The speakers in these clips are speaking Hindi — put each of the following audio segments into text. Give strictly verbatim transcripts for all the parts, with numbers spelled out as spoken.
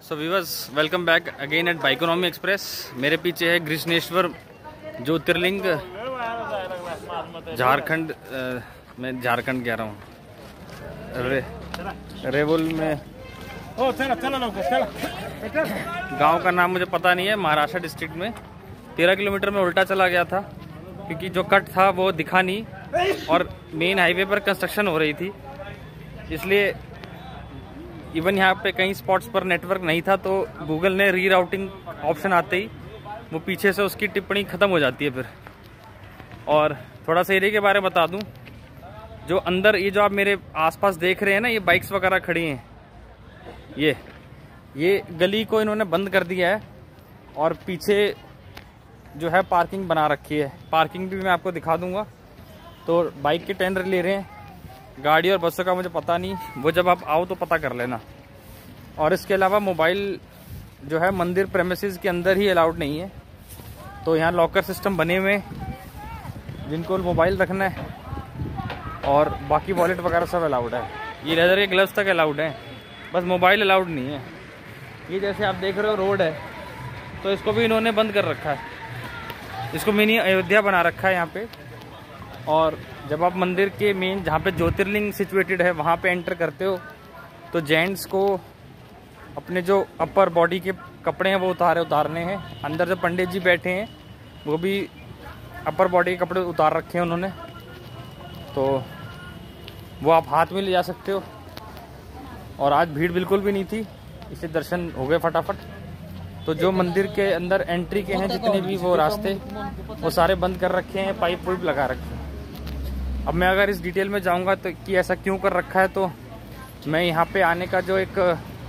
So viewers, welcome back again at bikonomy express. मेरे पीछे है ग्रिश्नेश्वर ज्योतिर्लिंग, झारखंड में झारखंड कह रहा हूँ, रे, रेवुल में गांव का नाम मुझे पता नहीं है, महाराष्ट्र डिस्ट्रिक्ट में। तेरह किलोमीटर में उल्टा चला गया था क्योंकि जो कट था वो दिखा नहीं और मेन हाईवे पर कंस्ट्रक्शन हो रही थी, इसलिए इवन यहाँ पे कई स्पॉट्स पर नेटवर्क नहीं था। तो गूगल ने री राउटिंग ऑप्शन आते ही वो पीछे से उसकी टिप्पणी ख़त्म हो जाती है फिर। और थोड़ा सा एरिया के बारे में बता दूँ, जो अंदर ये जो आप मेरे आसपास देख रहे हैं ना, ये बाइक्स वगैरह खड़ी हैं, ये ये गली को इन्होंने बंद कर दिया है और पीछे जो है पार्किंग बना रखी है। पार्किंग भी मैं आपको दिखा दूंगा। तो बाइक के टेंडर ले रहे हैं, गाड़ी और बसों का मुझे पता नहीं, वो जब आप आओ तो पता कर लेना। और इसके अलावा मोबाइल जो है मंदिर प्रेमिसेस के अंदर ही अलाउड नहीं है। तो यहाँ लॉकर सिस्टम बने हुए हैं, जिनको मोबाइल रखना है, और बाकी वॉलेट वगैरह सब अलाउड है। ये लेदर के ग्लव्स तक अलाउड है, बस मोबाइल अलाउड नहीं है। ये जैसे आप देख रहे हो रोड है, तो इसको भी इन्होंने बंद कर रखा है, इसको मिनी अयोध्या बना रखा है यहाँ पे। और जब आप मंदिर के मेन जहाँ पे ज्योतिर्लिंग सिचुएटेड है वहाँ पे एंटर करते हो, तो जेंट्स को अपने जो अपर बॉडी के कपड़े हैं वो उतारे उतारने हैं। अंदर जो पंडित जी बैठे हैं वो भी अपर बॉडी के कपड़े उतार रखे हैं उन्होंने, तो वो आप हाथ में ले जा सकते हो। और आज भीड़ बिल्कुल भी नहीं थी, इससे दर्शन हो गए फटाफट। तो जो मंदिर के अंदर एंट्री के हैं जितने भी वो रास्ते, वो सारे बंद कर रखे हैं, पाइप वाइप लगा रखे हैं। अब मैं अगर इस डिटेल में जाऊंगा तो कि ऐसा क्यों कर रखा है, तो मैं यहाँ पे आने का जो एक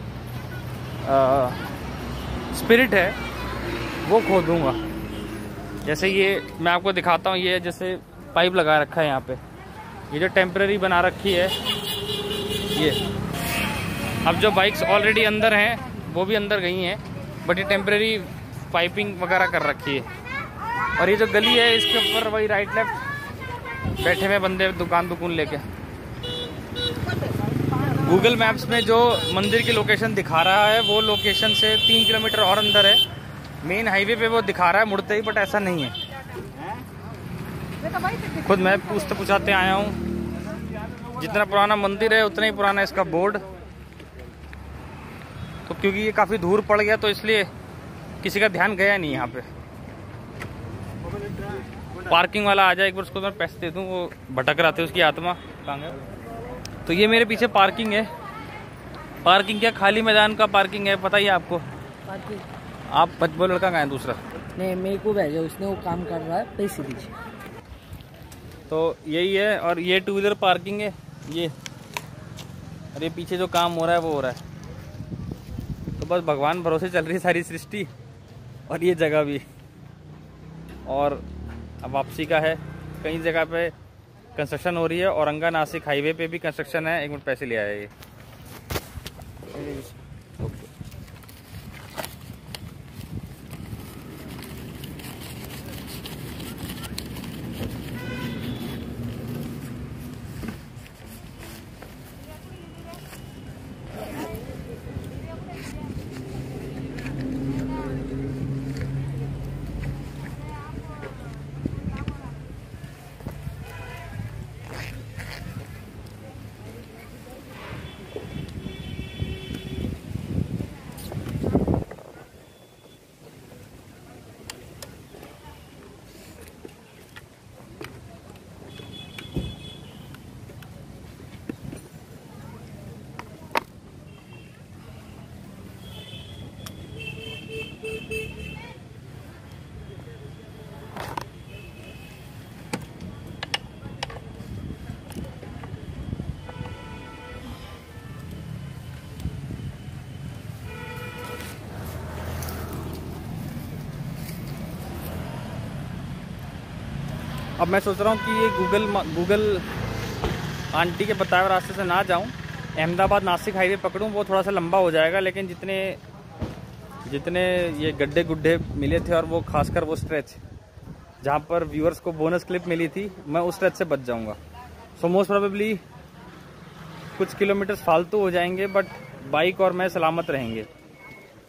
आ, स्पिरिट है वो खो दूंगा। जैसे ये मैं आपको दिखाता हूँ, ये जैसे पाइप लगा रखा है यहाँ पे, ये जो टेम्परेरी बना रखी है ये। अब जो बाइक्स ऑलरेडी अंदर हैं वो भी अंदर गई हैं, बट ये टेम्परेरी पाइपिंग वगैरह कर रखी है। और ये जो गली है इसके ऊपर वही राइट लेफ्ट बैठे हुए बंदे दुकान दुकान लेके। गूगल मैप्स में जो मंदिर की लोकेशन दिखा रहा है वो लोकेशन से तीन किलोमीटर और अंदर है। मेन हाईवे पे वो दिखा रहा है मुड़ते ही, बट ऐसा नहीं है। खुद मैं पूछते पूछाते आया हूँ। जितना पुराना मंदिर है उतना ही पुराना इसका बोर्ड। तो क्योंकि ये काफ़ी दूर पड़ गया तो इसलिए किसी का ध्यान गया नहीं यहाँ पे। पार्किंग वाला आ जाए एक बार, उसको मैं पैसे दे दूँ, वो भटक रहा था, उसकी आत्मा कहाँ है। तो ये मेरे पीछे पार्किंग है। पार्किंग क्या, खाली मैदान का पार्किंग है, पता ही है आपको। पार्किंग आप वो लड़का कहाँ है दूसरा? नहीं, मेरे को भेजा, उसने वो काम कर रहा है, पैसे दीजिए। तो यही है। और ये टू व्हीलर पार्किंग है ये, और ये पीछे जो काम हो रहा है वो हो रहा है। तो बस भगवान भरोसे चल रही है सारी सृष्टि, और ये जगह भी। और अब वापसी का है, कई जगह पे कंस्ट्रक्शन हो रही है। औरंगा नासिक हाईवे पे भी कंस्ट्रक्शन है। एक मिनट, पैसे ले आया ये। अब मैं सोच रहा हूँ कि ये गूगल गूगल आंटी के बताए हुए रास्ते से ना जाऊँ, अहमदाबाद नासिक हाईवे पकड़ूँ। वो थोड़ा सा लंबा हो जाएगा, लेकिन जितने जितने ये गड्ढे गुड्ढे मिले थे, और वो खासकर वो स्ट्रेच जहाँ पर व्यूअर्स को बोनस क्लिप मिली थी, मैं उस स्ट्रेच से बच जाऊँगा। सो मोस्ट प्रोबेबली कुछ किलोमीटर फालतू हो जाएंगे, बट बाइक और मैं सलामत रहेंगे।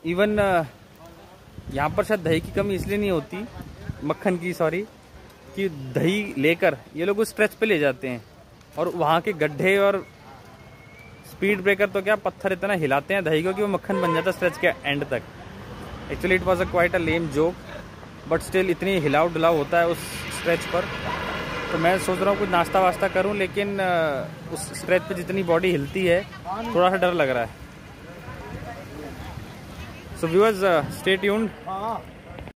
इवन यहाँ पर शायद दही की कमी इसलिए नहीं होती, मक्खन की सॉरी, कि दही लेकर ये लोग उस स्ट्रेच पे ले जाते हैं और वहाँ के गड्ढे और स्पीड ब्रेकर तो क्या, पत्थर इतना हिलाते हैं दही को कि वो मक्खन बन जाता है स्ट्रेच के एंड तक। Actually it was a quite a lame joke, but still इतनी हिलाव डुलाव होता है उस स्ट्रेच पर। तो मैं सोच रहा हूँ कुछ नाश्ता वास्ता करूँ, लेकिन उस स्ट्रेच पे जितनी बॉडी हिलती है थोड़ा सा डर लग रहा है। So viewers, stay tuned.